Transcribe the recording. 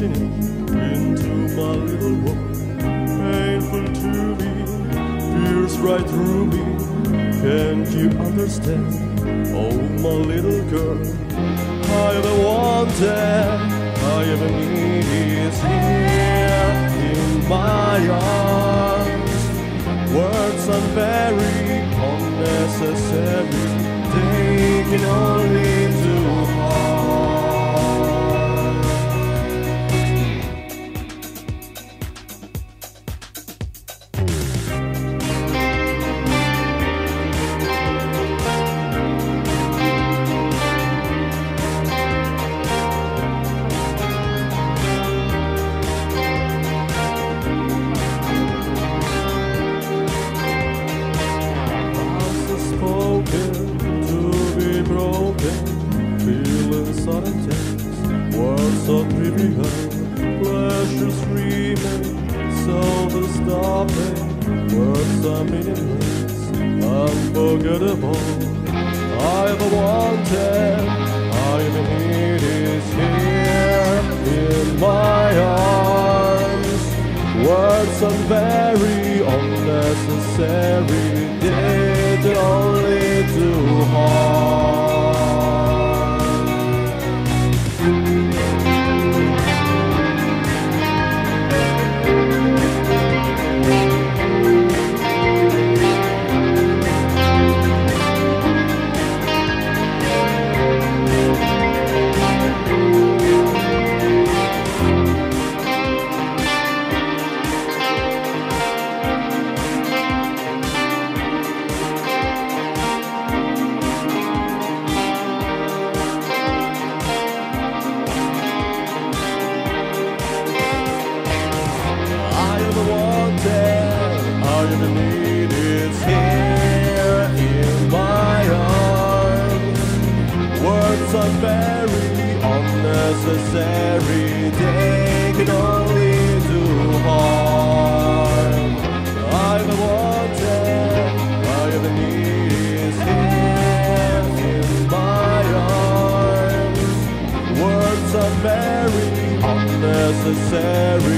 spinning into my little world. Painful to me, pierce right through me. Can't you understand? Oh, my little girl, I ever wanted, I ever need is here in my arms. Words are very unnecessary, taken only too hard. Feelings are intense, words are trivial, pleasures remain, so the stopping, words are meaningless, unforgettable. I ever wanted, I ever need is here in my arms. Words are very unnecessary, did only too hard. All you need is here in my arms. Words are very unnecessary, they can only do harm. I ever wanted, all you need is here in my arms. Words are very unnecessary,